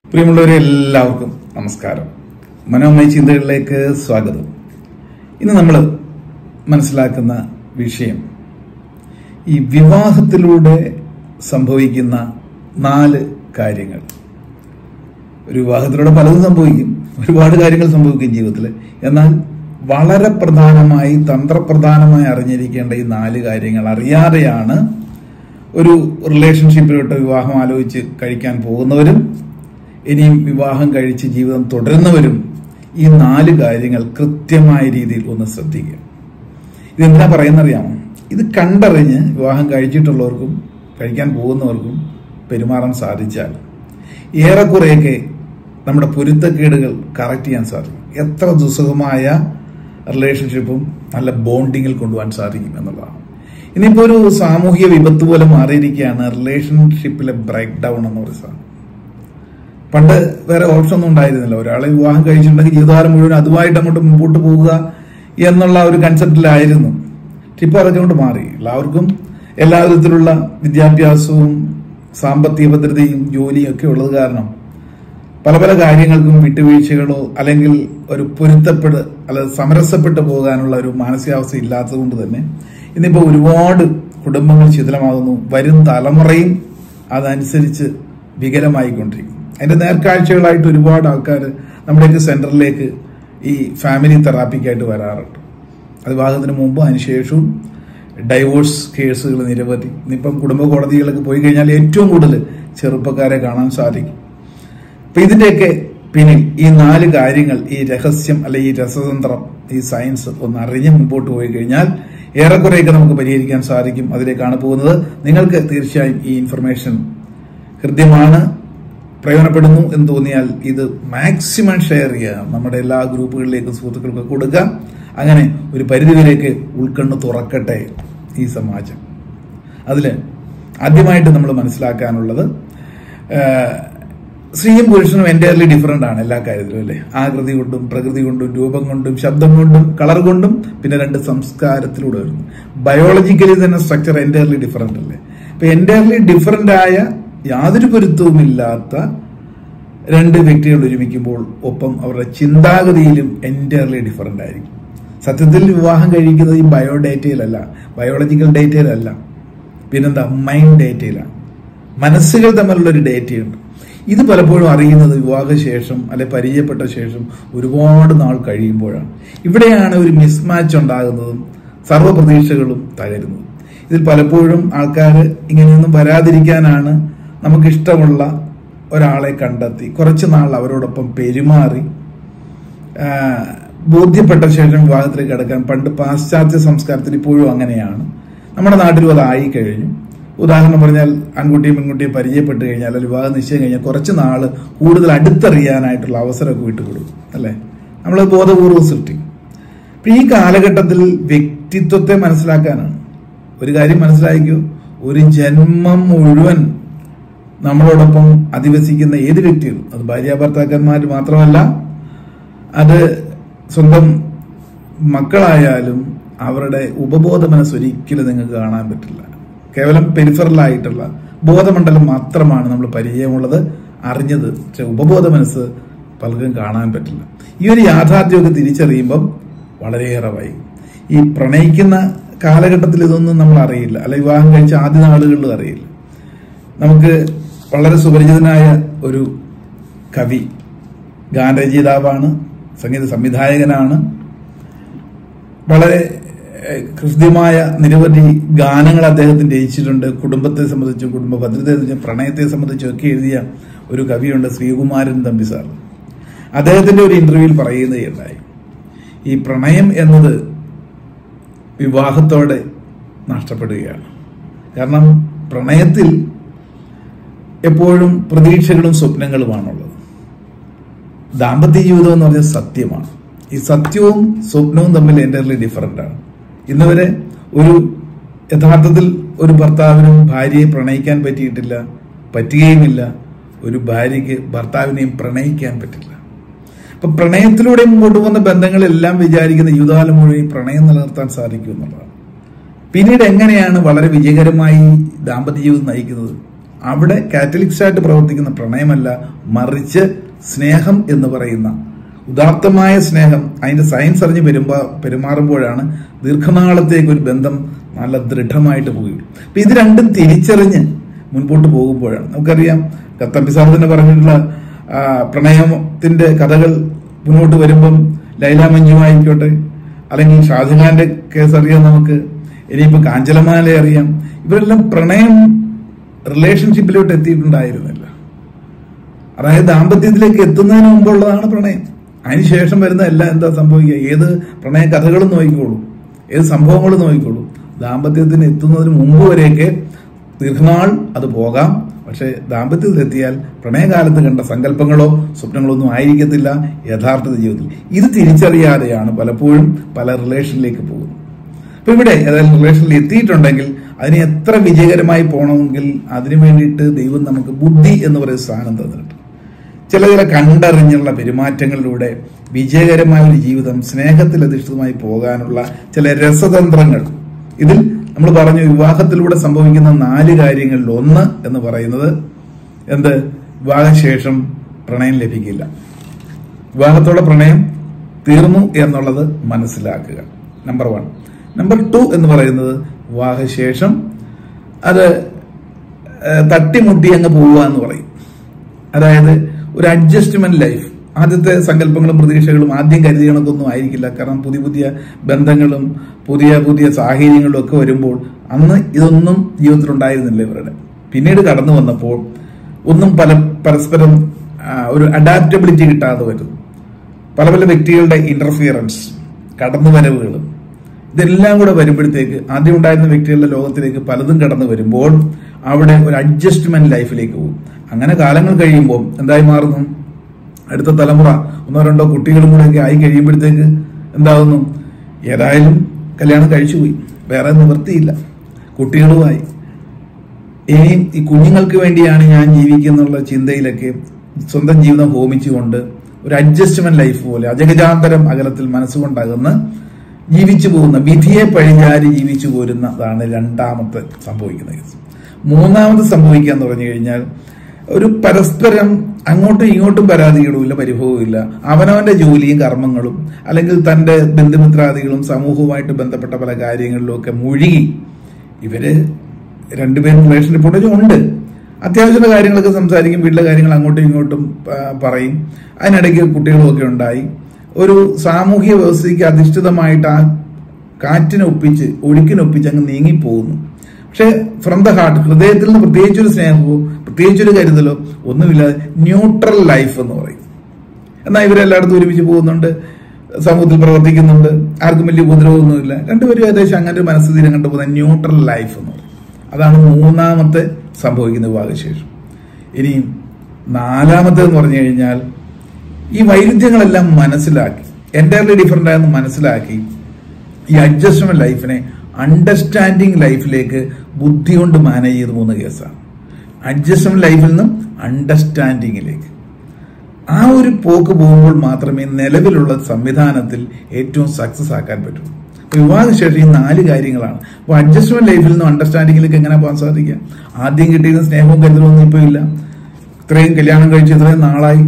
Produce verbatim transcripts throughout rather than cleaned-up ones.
പ്രിയമുള്ളവരെ എല്ലാവർക്കും നമസ്കാരം. മനോമയ ചിന്തകളിലേക്ക് സ്വാഗതം. ഇന്ന് നമ്മൾ മനസ്സിലാക്കുന്ന വിഷയം ഈ വിവാഹത്തിലൂടെ സംഭവിക്കുന്ന നാല് കാര്യങ്ങൾ. ഒരു വിവാഹത്തിലൂടെ പലതും സംഭവിക്കും, ഒരുപാട് കാര്യങ്ങൾ സംഭവിക്കും ജീവിതത്തിൽ. എന്നാൽ വളരെ പ്രധാനമായി തന്ത്രപ്രധാനമായി അറിഞ്ഞിരിക്കേണ്ട ഈ നാല് കാര്യങ്ങൾ അറിയാതെയാണ് ഒരു റിലേഷൻഷിപ്പിലോട്ട് വിവാഹം ആലോചിച്ച് കഴിക്കാൻ പോകുന്നവരും ഇനിയും വിവാഹം കഴിച്ച് ജീവിതം തുടരുന്നവരും ഈ നാല് കാര്യങ്ങൾ കൃത്യമായ രീതിയിൽ ഒന്ന് ശ്രദ്ധിക്കുക. ഇതെന്തിനാ പറയുന്നറിയാമോ? ഇത് കണ്ടറിഞ്ഞ് വിവാഹം കഴിച്ചിട്ടുള്ളവർക്കും കഴിക്കാൻ പോകുന്നവർക്കും പെരുമാറാൻ സാധിച്ചാൽ ഏറെക്കുറെയൊക്കെ നമ്മുടെ പൊരുത്തക്കേടുകൾ കറക്റ്റ് ചെയ്യാൻ സാധിക്കും. എത്ര ദുസ്സഹമായ റിലേഷൻഷിപ്പും നല്ല ബോണ്ടിങ്ങിൽ കൊണ്ടുപോകാൻ സാധിക്കും എന്നുള്ളതാണ്. ഇനിയിപ്പോ ഒരു സാമൂഹിക വിപത്ത് പോലെ മാറിയിരിക്കുകയാണ് റിലേഷൻഷിപ്പിലെ ബ്രേക്ക് ഡൗൺ എന്ന് പറയുന്നത്. പണ്ട് വേറെ ഓപ്ഷൻ ഒന്നും ഉണ്ടായിരുന്നില്ല. ഒരാളെ വിവാഹം കഴിച്ചിട്ടുണ്ടെങ്കിൽ ജീവിതകാലം മുഴുവൻ അതുമായിട്ട് അങ്ങോട്ട് മുമ്പോട്ട് പോവുക എന്നുള്ള ഒരു കൺസെപ്റ്റിലായിരുന്നു. ഇപ്പൊ അതൊക്കെ കൊണ്ട് മാറി. എല്ലാവർക്കും എല്ലാ വിധത്തിലുള്ള വിദ്യാഭ്യാസവും സാമ്പത്തിക ഭദ്രതയും ജോലിയും ഒക്കെ ഉള്ളത് കാരണം പല പല കാര്യങ്ങൾക്കും വിട്ടുവീഴ്ചകളോ അല്ലെങ്കിൽ ഒരു പൊരുത്തപ്പെട് അല്ലെങ്കിൽ സമരസപ്പെട്ടു പോകാനുള്ള ഒരു മാനസികാവസ്ഥ ഇല്ലാത്തത് കൊണ്ട് തന്നെ ഇന്നിപ്പോ ഒരുപാട് കുടുംബങ്ങൾ ശിഥിലമാകുന്നു. വരും തലമുറയും അതനുസരിച്ച് വികലമായിക്കൊണ്ടിരിക്കും. അതിന്റെ നേർക്കാഴ്ചകളായിട്ട് ഒരുപാട് ആൾക്കാർ നമ്മുടെയൊക്കെ സെന്ററിലേക്ക് ഈ ഫാമിലി തെറാപ്പിക്കായിട്ട് വരാറുണ്ട്. അത് വിവാഹത്തിന് മുമ്പ് അതിനുശേഷവും ഡൈവോഴ്സ് കേസുകൾ നിരവധി. ഇന്നിപ്പം കുടുംബ കോടതികളൊക്കെ പോയി കഴിഞ്ഞാൽ ഏറ്റവും കൂടുതൽ ചെറുപ്പക്കാരെ കാണാൻ സാധിക്കും. അപ്പൊ ഇതിന്റെയൊക്കെ പിന്നിൽ ഈ നാല് കാര്യങ്ങൾ, ഈ രഹസ്യം അല്ലെ ഈ രസതന്ത്രം, ഈ സയൻസ് ഒന്ന് അറിഞ്ഞ് മുമ്പോട്ട് പോയി കഴിഞ്ഞാൽ ഏറെക്കുറെയൊക്കെ നമുക്ക് പരിഹരിക്കാൻ സാധിക്കും. അതിലേക്കാണ് പോകുന്നത്. നിങ്ങൾക്ക് തീർച്ചയായും ഈ ഇൻഫർമേഷൻ ഹൃദ്യമാണ്, പ്രയോജനപ്പെടുന്നു എന്ന് തോന്നിയാൽ ഇത് മാക്സിമം ഷെയർ ചെയ്യുക. നമ്മുടെ എല്ലാ ഗ്രൂപ്പുകളിലേക്കും സുഹൃത്തുക്കൾക്ക് കൊടുക്കുക. അങ്ങനെ ഒരു പരിധിവരെയൊക്കെ ഉൾക്കണ്ണ് തുറക്കട്ടെ ഈ സമാജം. അതില് ആദ്യമായിട്ട് നമ്മൾ മനസ്സിലാക്കാനുള്ളത് സ്ത്രീയും പുരുഷനും എൻറ്റയർലി ഡിഫറെന്റ് ആണ് എല്ലാ കാര്യത്തിലും, അല്ലെ? ആകൃതി കൊണ്ടും പ്രകൃതി കൊണ്ടും രൂപം കൊണ്ടും ശബ്ദം കൊണ്ടും കളർ കൊണ്ടും പിന്നെ രണ്ട് സംസ്കാരത്തിലൂടെ വരുന്നു. ബയോളജിക്കലി തന്നെ സ്ട്രക്ചർ എൻറ്റയർലി ഡിഫറെന്റ് അല്ലേ? അപ്പൊ എൻറ്റയർലി ഡിഫറെന്റ് ആയ യാതൊരു പൊരുത്തവുമില്ലാത്ത രണ്ട് വ്യക്തികൾ ഒരുമിക്കുമ്പോൾ ഒപ്പം അവരുടെ ചിന്താഗതിയിലും എൻറ്റയർലി ഡിഫറെന്റ് ആയിരിക്കും. സത്യത്തിൽ വിവാഹം കഴിക്കുന്നത് ഈ ബയോ ഡേറ്റയിലല്ല, ബയോളജിക്കൽ ഡേറ്റയിലല്ല, പിന്നെന്താ മൈൻഡ് ഡേറ്റയിലാണ്. മനസ്സുകൾ തമ്മിലുള്ള ഒരു ഡേറ്റയുണ്ട്. ഇത് പലപ്പോഴും അറിയുന്നത് വിവാഹശേഷം അല്ലെ പരിചയപ്പെട്ട ശേഷം ഒരുപാട് നാൾ കഴിയുമ്പോഴാണ്. ഇവിടെയാണ് ഒരു മിസ്മാച്ച് ഉണ്ടാകുന്നതും സർവ്വപ്രതീക്ഷകളും തകരുന്നതും. ഇതിൽ പലപ്പോഴും ആൾക്കാർ ഇങ്ങനെയൊന്നും വരാതിരിക്കാനാണ് നമുക്കിഷ്ടമുള്ള ഒരാളെ കണ്ടെത്തി കുറച്ചു നാൾ അവരോടൊപ്പം പെരുമാറി ബോധ്യപ്പെട്ട ശേഷം വിവാഹത്തിലേക്ക് കടക്കാൻ. പണ്ട് പാശ്ചാത്യ സംസ്കാരത്തിൽ ഇപ്പോഴും അങ്ങനെയാണ്, നമ്മുടെ നാട്ടിലും അതായി കഴിഞ്ഞു. ഉദാഹരണം പറഞ്ഞാൽ ആൺകുട്ടിയും പെൺകുട്ടിയും പരിചയപ്പെട്ട് കഴിഞ്ഞാൽ അല്ലെങ്കിൽ വിവാഹം നിശ്ചയം കഴിഞ്ഞാൽ കുറച്ച് നാൾ കൂടുതൽ അടുത്തറിയാനായിട്ടുള്ള അവസരമൊക്കെ വിട്ടുകൊടുക്കും, അല്ലെ? നമ്മൾ ബോധപൂർവ്വം സൃഷ്ടിക്കും. അപ്പൊ ഈ കാലഘട്ടത്തിൽ വ്യക്തിത്വത്തെ മനസ്സിലാക്കാനാണ്. ഒരു കാര്യം മനസ്സിലാക്കൂ, ഒരു ജന്മം മുഴുവൻ നമ്മളോടൊപ്പം അധിവസിക്കുന്ന ഏത് വ്യക്തിയും, അത് ഭാര്യ ഭർത്താക്കന്മാർ മാത്രമല്ല, അത് സ്വന്തം മക്കളായാലും അവരുടെ ഉപബോധ മനസ്സ് ഒരിക്കലും നിങ്ങൾക്ക് കാണാൻ പറ്റില്ല. കേവലം പെരിഫറലായിട്ടുള്ള ബോധമണ്ഡലം മാത്രമാണ് നമ്മൾ പരിചയമുള്ളത്, അറിഞ്ഞത്. പക്ഷെ ഉപബോധ മനസ്സ് പലർക്കും കാണാൻ പറ്റില്ല. ഈ ഒരു യാഥാർത്ഥ്യമൊക്കെ തിരിച്ചറിയുമ്പം വളരെയേറെ വൈകും. ഈ പ്രണയിക്കുന്ന കാലഘട്ടത്തിൽ ഇതൊന്നും നമ്മൾ അറിയില്ല, അല്ലെ വിവാഹം കഴിച്ച ആദ്യ നാളുകളിലും അറിയില്ല. നമുക്ക് വളരെ സുപരിചിതനായ ഒരു കവി, ഗാനരചയിതാവാണ്, സംഗീത സംവിധായകനാണ്. വളരെ ഹൃദ്യമായ നിരവധി ഗാനങ്ങൾ അദ്ദേഹത്തിന് രചിച്ചിട്ടുണ്ട്. കുടുംബത്തെ സംബന്ധിച്ചും കുടുംബ ഭദ്രതയെ സംബന്ധിച്ചും പ്രണയത്തെ സംബന്ധിച്ചും ഒക്കെ എഴുതിയ ഒരു കവിയുണ്ട്, ശ്രീകുമാരൻ തമ്പി സാർ. അദ്ദേഹത്തിന്റെ ഒരു ഇന്റർവ്യൂവിൽ പറയുകയുണ്ടായി, ഈ പ്രണയം എന്നത് വിവാഹത്തോടെ നഷ്ടപ്പെടുകയാണ്. കാരണം പ്രണയത്തിൽ എപ്പോഴും പ്രതീക്ഷകളും സ്വപ്നങ്ങളുമാണുള്ളത്. ദാമ്പത്യ ജീവിതം എന്ന് പറഞ്ഞാൽ സത്യമാണ്. ഈ സത്യവും സ്വപ്നവും തമ്മിൽ എൻറ്റയർലി ഡിഫറെന്റ് ആണ്. ഇന്നുവരെ ഒരു യഥാർത്ഥത്തിൽ ഒരു ഭർത്താവിനും ഭാര്യയെ പ്രണയിക്കാൻ പറ്റിയിട്ടില്ല, പറ്റുകയുമില്ല. ഒരു ഭാര്യയ്ക്ക് ഭർത്താവിനെയും പ്രണയിക്കാൻ പറ്റില്ല. അപ്പൊ പ്രണയത്തിലൂടെ മുമ്പോട്ട് പോകുന്ന ബന്ധങ്ങളെല്ലാം വിചാരിക്കുന്ന ജീവിതകാലം മുഴുവൻ പ്രണയം നിലനിർത്താൻ സാധിക്കും എന്നുള്ളതാണ്. പിന്നീട് എങ്ങനെയാണ് വളരെ വിജയകരമായി ദാമ്പത്യ ജീവിതം നയിക്കുന്നത്? അവിടെ കാറ്റലിക്സായിട്ട് പ്രവർത്തിക്കുന്ന പ്രണയമല്ല, മറിച്ച് സ്നേഹം എന്ന് പറയുന്ന ഉദാത്തമായ സ്നേഹം, അതിന്റെ സയൻസ് അറിഞ്ഞ് പെരുമാ പെരുമാറുമ്പോഴാണ് ദീർഘനാളത്തേക്ക് ഒരു ബന്ധം നല്ല ദൃഢമായിട്ട് പോകുകയുള്ളൂ. അപ്പൊ ഇത് രണ്ടും തിരിച്ചറിഞ്ഞ് മുൻപോട്ട് പോകുമ്പോഴാണ് നമുക്കറിയാം, തമ്പിസാർ തന്നെ പറഞ്ഞിട്ടുള്ള പ്രണയത്തിന്റെ കഥകൾ മുന്നോട്ട് വരുമ്പം ലൈല മഞ്ജു ആയിക്കോട്ടെ, അല്ലെങ്കിൽ ഷാജഹാന്റെ കേസ് അറിയാം നമുക്ക്, ഇനിയിപ്പോ കാഞ്ചലമാലെ അറിയാം. ഇവരെല്ലാം പ്രണയം റിലേഷൻഷിപ്പിലോട്ട് എത്തിയിട്ടുണ്ടായിരുന്നില്ല. അതായത് ദാമ്പത്യത്തിലേക്ക് എത്തുന്നതിന് മുമ്പുള്ളതാണ് പ്രണയം. അതിനുശേഷം വരുന്ന എല്ലാം എന്താ സംഭവിക്കുക? ഏത് പ്രണയ കഥകളും നോക്കിക്കോളൂ, ഏത് സംഭവങ്ങളും നോക്കിക്കോളൂ, ദാമ്പത്യത്തിന് എത്തുന്നതിന് മുമ്പ് വരെയൊക്കെ ദീർഘനാൾ അത് പോകാം. പക്ഷെ ദാമ്പത്യത്തിലെത്തിയാൽ പ്രണയകാലത്ത് കണ്ട സങ്കല്പങ്ങളോ സ്വപ്നങ്ങളോ ഒന്നും ആയിരിക്കത്തില്ല യഥാർത്ഥ ജീവിതത്തിൽ. ഇത് തിരിച്ചറിയാതെയാണ് പലപ്പോഴും പല റിലേഷനിലേക്ക് പോകുന്നത്. അപ്പൊ ഇവിടെ ഏതായാലും റിലേഷനിൽ എത്തിയിട്ടുണ്ടെങ്കിൽ അതിനെ എത്ര വിജയകരമായി പോകണമെങ്കിൽ അതിനു വേണ്ടിയിട്ട് ദൈവം നമുക്ക് ബുദ്ധി എന്ന് പറയുന്ന സാധനം തന്നിട്ടുണ്ട്. ചില ചില കണ്ടറിഞ്ഞുള്ള പെരുമാറ്റങ്ങളിലൂടെ വിജയകരമായ ഒരു ജീവിതം സ്നേഹത്തിൽ അധിഷ്ഠിതമായി പോകാനുള്ള ചില രസതന്ത്രങ്ങൾ. ഇതിൽ നമ്മൾ പറഞ്ഞു, വിവാഹത്തിലൂടെ സംഭവിക്കുന്ന നാല് കാര്യങ്ങളിൽ ഒന്ന് എന്ന് പറയുന്നത് എന്ത്? വിവാഹശേഷം പ്രണയം ലഭിക്കില്ല. വിവാഹത്തോടെ പ്രണയം തീർന്നു എന്നുള്ളത് മനസ്സിലാക്കുക, നമ്പർ വൺ. നമ്പർ ടു എന്ന് പറയുന്നത് വിവാഹശേഷം അത് തട്ടിമുട്ടി അങ്ങ് പോവുക എന്ന് പറയും. അതായത് ഒരു അഡ്ജസ്റ്റ്മെന്റ് ലൈഫ്. ആദ്യത്തെ സങ്കല്പങ്ങളും പ്രതീക്ഷകളും ആദ്യം കരുതിയ കണക്കൊന്നും ആയിരിക്കില്ല. കാരണം പുതിയ പുതിയ ബന്ധങ്ങളും പുതിയ പുതിയ സാഹചര്യങ്ങളും ഒക്കെ വരുമ്പോൾ അന്ന് ഇതൊന്നും ജീവിതത്തിൽ ഉണ്ടായിരുന്നില്ല ഇവരുടെ. പിന്നീട് കടന്നു വന്നപ്പോൾ ഒന്നും പല പരസ്പരം ഒരു അഡാപ്റ്റബിലിറ്റി കിട്ടാതെ വരുന്നു. പല പല വ്യക്തികളുടെ ഇന്റർഫിയറൻസ്, കടന്നുവരവുകളും, ഇതെല്ലാം കൂടെ വരുമ്പോഴത്തേക്ക് ആദ്യം ഉണ്ടായിരുന്ന വ്യക്തികളുടെ ലോകത്തിലേക്ക് പലതും കടന്നു വരുമ്പോൾ അവിടെ ഒരു അഡ്ജസ്റ്റ്മെന്റ് ലൈഫിലേക്ക് പോകും. അങ്ങനെ കാലങ്ങൾ കഴിയുമ്പോൾ എന്തായി മാറുന്നു? അടുത്ത തലമുറ ഒന്നോ രണ്ടോ കുട്ടികളും കൂടെ ഒക്കെ ആയി കഴിയുമ്പോഴത്തേക്ക് എന്താകുന്നു? ഏതായാലും കല്യാണം കഴിച്ചുപോയി, വേറെ നിവൃത്തിയില്ല, കുട്ടികളുമായി. ഇനിയും ഈ കുഞ്ഞുങ്ങൾക്ക് വേണ്ടിയാണ് ഞാൻ ജീവിക്കുന്നുള്ള ചിന്തയിലൊക്കെ സ്വന്തം ജീവിതം ഹോമിച്ചുകൊണ്ട് ഒരു അഡ്ജസ്റ്റ്മെന്റ് ലൈഫ് പോലെ അജഗജാന്തരം അകലത്തിൽ മനസ്സുകൊണ്ടകന്ന് ജീവിച്ചു പോകുന്ന, വിധിയെ പഴിഞ്ഞാരി ജീവിച്ചു പോരുന്നതാണ് രണ്ടാമത്തെ സംഭവിക്കുന്ന കേസ്. മൂന്നാമത് സംഭവിക്കുക എന്ന് പറഞ്ഞു കഴിഞ്ഞാൽ ഒരു പരസ്പരം അങ്ങോട്ടും ഇങ്ങോട്ടും പരാതികളുമില്ല, പരിഭവമില്ല. അവനവന്റെ ജോലിയും കർമ്മങ്ങളും അല്ലെങ്കിൽ തന്റെ ബന്ധുമിത്രാദികളും സമൂഹവുമായിട്ട് ബന്ധപ്പെട്ട പല കാര്യങ്ങളിലും ഒക്കെ മുഴുകി ഇവര് രണ്ടുപേരും റിലേഷൻഷിപ്പ് ഉണ്ട്. അത്യാവശ്യമുള്ള കാര്യങ്ങളൊക്കെ സംസാരിക്കും, വീട്ടിലെ കാര്യങ്ങൾ അങ്ങോട്ടും ഇങ്ങോട്ടും പറയും. അതിനിടയ്ക്ക് കുട്ടികളുമൊക്കെ ഉണ്ടായി. ഒരു സാമൂഹിക വ്യവസ്ഥയ്ക്ക് അധിഷ്ഠിതമായിട്ട് ആ കാറ്റിനൊപ്പിച്ച് ഒഴുക്കിനൊപ്പിച്ച് അങ്ങ് നീങ്ങിപ്പോകുന്നു. പക്ഷെ ഫ്രം ദ ഹാർട്ട്, ഹൃദയത്തിൽ നിന്ന് പ്രത്യേകിച്ചൊരു സ്നേഹമോ പ്രത്യേകിച്ചൊരു കരുതലോ ഒന്നുമില്ലാതെ ന്യൂട്രൽ ലൈഫ് എന്ന് പറയും. എന്നാൽ ഇവരെല്ലായിടത്തും ഒരുമിച്ച് പോകുന്നുണ്ട്, സമൂഹത്തിൽ പ്രവർത്തിക്കുന്നുണ്ട്, ആർക്കും വലിയ ഉപദ്രവമൊന്നുമില്ല. രണ്ടുപേരും ഏകദേശം അങ്ങനെ ഒരു മനസ്ഥിതിരം കണ്ടുപോകുന്ന ന്യൂട്രൽ ലൈഫ് എന്ന് പറയും. അതാണ് മൂന്നാമത്തെ സംഭവിക്കുന്ന വിവാഹശേഷം. ഇനി നാലാമത്തെ എന്ന് പറഞ്ഞു കഴിഞ്ഞാൽ ഈ വൈരുദ്ധ്യങ്ങളെല്ലാം മനസ്സിലാക്കി, എൻറ്റയർലി ഡിഫറെന്റ് ആയെന്ന് മനസ്സിലാക്കി ഈ അഡ്ജസ്റ്റ്മെന്റ് ലൈഫിനെ അണ്ടർസ്റ്റാൻഡിങ് ലൈഫിലേക്ക് ബുദ്ധി കൊണ്ട് മാനേജ് ചെയ്ത് പോകുന്ന കേസാണ്. അഡ്ജസ്റ്റ്മെന്റ് ലൈഫിൽ നിന്നും അണ്ടർസ്റ്റാൻഡിങ്ങിലേക്ക് ആ ഒരു പോക്ക് പോകുമ്പോൾ മാത്രമേ നിലവിലുള്ള സംവിധാനത്തിൽ ഏറ്റവും സക്സസ് ആക്കാൻ പറ്റൂ. വിവാഹശേഷം ഈ നാല് കാര്യങ്ങളാണ്. അപ്പൊ അഡ്ജസ്റ്റ്മെന്റ് ലൈഫിൽ നിന്നും അണ്ടർസ്റ്റാൻഡിങ്ങിലേക്ക് എങ്ങനെ പോകാൻ സാധിക്കുക? ആദ്യം കിട്ടിയിരുന്ന സ്നേഹവും കരുതലൊന്നും ഇപ്പൊ ഇല്ല. ഇത്രയും കല്യാണം കഴിച്ച് ഇത്രയും നാളായി,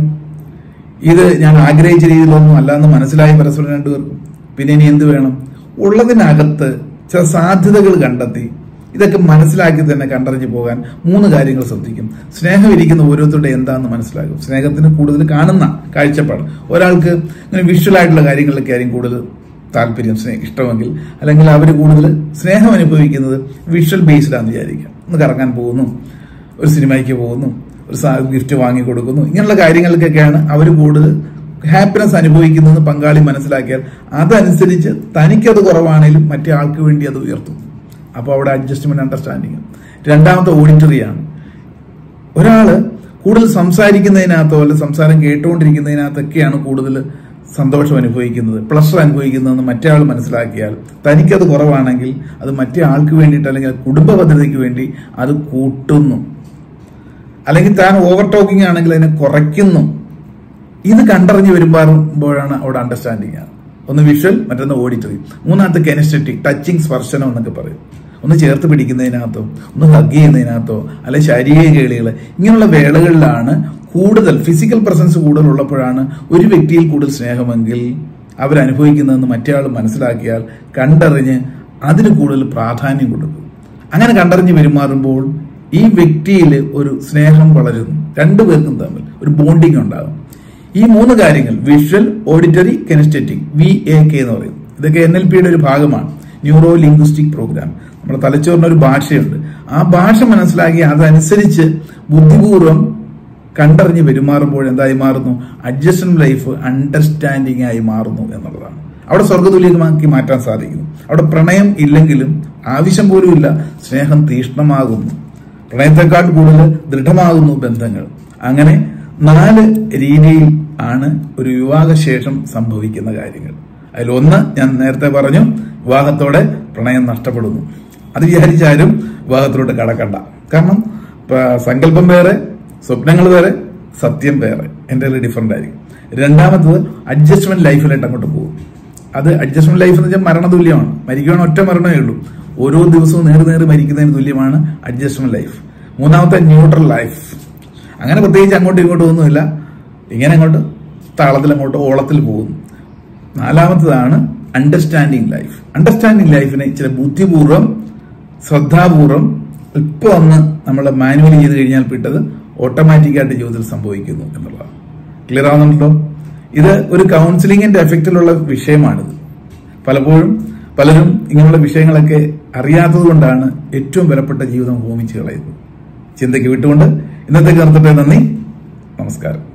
ഇത് ഞാൻ ആഗ്രഹിച്ച രീതിയിലൊന്നും അല്ലാന്ന് മനസ്സിലായി പരസ്പരം രണ്ടുപേർക്കും. പിന്നെ ഇനി എന്ത് വേണം? ഉള്ളതിനകത്ത് ചില സാധ്യതകൾ കണ്ടെത്തി ഇതൊക്കെ മനസ്സിലാക്കി തന്നെ കണ്ടറിഞ്ഞു പോകാൻ മൂന്ന് കാര്യങ്ങൾ ശ്രദ്ധിക്കും. സ്നേഹം ഇരിക്കുന്ന ഓരോരുത്തരുടെ എന്താണെന്ന് മനസ്സിലാക്കും. സ്നേഹത്തിന് കൂടുതൽ കാണുന്ന കാഴ്ചപ്പാട്. ഒരാൾക്ക് ഇങ്ങനെ വിഷ്വൽ ആയിട്ടുള്ള കാര്യങ്ങളിലൊക്കെ ആയിരിക്കും കൂടുതൽ താല്പര്യം, സ്നേഹം ഇഷ്ടമെങ്കിൽ, അല്ലെങ്കിൽ അവർ കൂടുതൽ സ്നേഹം അനുഭവിക്കുന്നത് വിഷ്വൽ ബേസ്ഡാന്ന് വിചാരിക്കാം. ഒന്ന് കറങ്ങാൻ പോകുന്നു, ഒരു സിനിമയ്ക്ക് പോകുന്നു, ഒരു ഗിഫ്റ്റ് വാങ്ങിക്കൊടുക്കുന്നു, ഇങ്ങനെയുള്ള കാര്യങ്ങൾക്കൊക്കെയാണ് അവർ കൂടുതൽ ഹാപ്പിനെസ് അനുഭവിക്കുന്നതെന്ന് പങ്കാളി മനസ്സിലാക്കിയാൽ അതനുസരിച്ച് തനിക്കത് കുറവാണെങ്കിലും മറ്റേ ആൾക്ക് വേണ്ടി അത് ഉയർത്തും. അപ്പോൾ അവിടെ അഡ്ജസ്റ്റ്മെന്റ് അണ്ടർസ്റ്റാൻഡിങ്. രണ്ടാമത്തെ ഓഡിറ്ററിയാണ്. ഒരാള് കൂടുതൽ സംസാരിക്കുന്നതിനകത്തോ അല്ലെ സംസാരം കേട്ടുകൊണ്ടിരിക്കുന്നതിനകത്തൊക്കെയാണ് കൂടുതൽ സന്തോഷം അനുഭവിക്കുന്നത്, പ്ലഷർ അനുഭവിക്കുന്നതെന്ന് മറ്റേ ആൾ മനസ്സിലാക്കിയാൽ തനിക്കത് കുറവാണെങ്കിൽ അത് മറ്റേ ആൾക്ക് വേണ്ടിയിട്ട് അല്ലെങ്കിൽ കുടുംബ ഭദ്രതയ്ക്ക് വേണ്ടി അത് കൂട്ടുന്നു. അല്ലെങ്കിൽ താൻ ഓവർ ടോക്കിംഗ് ആണെങ്കിൽ അതിനെ കുറയ്ക്കുന്നു. ഇത് കണ്ടറിഞ്ഞ് വരുമ്പോഴാണ് അവിടെ അണ്ടർസ്റ്റാൻഡിങ് ആണ്. ഒന്ന് വിഷ്വൽ, മറ്റൊന്ന് ഓഡിറ്ററി, മൂന്നാമത്തെ കെനസ്തെറ്റിക്, ടച്ചിങ്, സ്പർശനം എന്നൊക്കെ പറയും. ഒന്ന് ചേർത്ത് പിടിക്കുന്നതിനകത്തോ ഒന്ന് ഹഗ് ചെയ്യുന്നതിനകത്തോ അല്ലെ ശാരീരിക കേളികൾ ഇങ്ങനെയുള്ള വേളകളിലാണ് കൂടുതൽ ഫിസിക്കൽ പ്രസൻസ് കൂടുതലുള്ളപ്പോഴാണ് ഒരു വ്യക്തിയിൽ കൂടുതൽ സ്നേഹമെങ്കിൽ അവരനുഭവിക്കുന്നതെന്ന് മറ്റേ ആൾ മനസ്സിലാക്കിയാൽ കണ്ടറിഞ്ഞ് അതിന് കൂടുതൽ പ്രാധാന്യം കൊടുക്കും. അങ്ങനെ കണ്ടറിഞ്ഞ് പെരുമാറുമ്പോൾ ഈ വ്യക്തിയിൽ ഒരു സ്നേഹം വളരുന്നു, രണ്ടുപേർക്കും തമ്മിൽ ഒരു ബോണ്ടിങ് ഉണ്ടാകും. ഈ മൂന്ന് കാര്യങ്ങൾ visual, auditory, kinesthetic, V A K എന്ന് പറയും. ഇതൊക്കെ എൻ എൽ പിയുടെ ഒരു ഭാഗമാണ്, ന്യൂറോ ലിംഗ്വിസ്റ്റിക് പ്രോഗ്രാം. നമ്മുടെ തലച്ചോറിന് ഒരു ഭാഷയുണ്ട്. ആ ഭാഷ മനസ്സിലാക്കി അതനുസരിച്ച് ബുദ്ധിപൂർവ്വം കണ്ടറിഞ്ഞ് പെരുമാറുമ്പോൾ എന്തായി മാറുന്നു? അഡ്ജസ്റ്റ്മെന്റ് ലൈഫ് അണ്ടർസ്റ്റാൻഡിംഗ് ആയി മാറുന്നു എന്നുള്ളതാണ്. അവിടെ സ്വർഗ്ഗതുല്യമാക്കി മാറ്റാൻ സാധിക്കുന്നു. അവിടെ പ്രണയം ഇല്ലെങ്കിലും ആവശ്യം പോലും ഇല്ല, സ്നേഹം തീഷ്ണമാകുന്നു, പ്രണയത്തെക്കാൾ കൂടുതൽ ദൃഢമാകുന്നു ബന്ധങ്ങൾ. അങ്ങനെ നാല് രീതിയിൽ ആണ് ഒരു വിവാഹശേഷം സംഭവിക്കുന്ന കാര്യങ്ങൾ. അതിലൊന്ന് ഞാൻ നേരത്തെ പറഞ്ഞു, വിവാഹത്തോടെ പ്രണയം നഷ്ടപ്പെടുന്നു. അത് വിചാരിച്ചാലും വിവാഹത്തിലോട്ട് കടക്കണ്ട. കാരണം സങ്കല്പം വേറെ, സ്വപ്നങ്ങൾ വേറെ, സത്യം വേറെ, എൻ്റെ ഡിഫറെന്റ് ആയിരിക്കും. രണ്ടാമത്തത് അഡ്ജസ്റ്റ്മെന്റ് ലൈഫിലായിട്ട് അങ്ങോട്ട് പോകും. അത് അഡ്ജസ്റ്റ്മെന്റ് ലൈഫ് എന്ന് വെച്ചാൽ മരണതുല്യമാണ്. മരിക്കുകയാണ്, ഒറ്റ മരണമേ ഉള്ളൂ. ഓരോ ദിവസവും നേറി നേറി മരിക്കുന്നതിന് തുല്യമാണ് അഡ്ജസ്റ്റ്മെന്റ് ലൈഫ്. മൂന്നാമത്തെ ന്യൂട്രൽ ലൈഫ്. അങ്ങനെ പ്രത്യേകിച്ച് അങ്ങോട്ടും ഇങ്ങോട്ടും ഒന്നുമില്ല, ഇങ്ങനെ അങ്ങോട്ട് താളത്തിൽ അങ്ങോട്ട് ഓളത്തിൽ പോകുന്നു. നാലാമത്തതാണ് അണ്ടർസ്റ്റാൻഡിങ് ലൈഫ്. അണ്ടർസ്റ്റാൻഡിങ് ലൈഫിനെ ചില ബുദ്ധിപൂർവ്വം ശ്രദ്ധാപൂർവം ഇപ്പൊ ഒന്ന് നമ്മൾ മാനുവലി ചെയ്ത് കഴിഞ്ഞാൽ പിട്ടത് ഓട്ടോമാറ്റിക്കായിട്ട് ജീവിതത്തിൽ സംഭവിക്കുന്നു എന്നുള്ളതാണ്. ക്ലിയർ ആവുന്നുണ്ടല്ലോ? ഇത് ഒരു കൗൺസിലിംഗിന്റെ എഫക്റ്റിലുള്ള വിഷയമാണിത്. പലപ്പോഴും പലരും ഇങ്ങനെയുള്ള വിഷയങ്ങളൊക്കെ അറിയാത്തത് കൊണ്ടാണ് ഏറ്റവും വിലപ്പെട്ട ജീവിതം ഹോമിച്ച് കളയുന്നത്. ചിന്തയ്ക്ക് വിട്ടുകൊണ്ട് ഇന്നത്തേക്ക് നിർത്തട്ടെ. നന്ദി, നമസ്കാരം.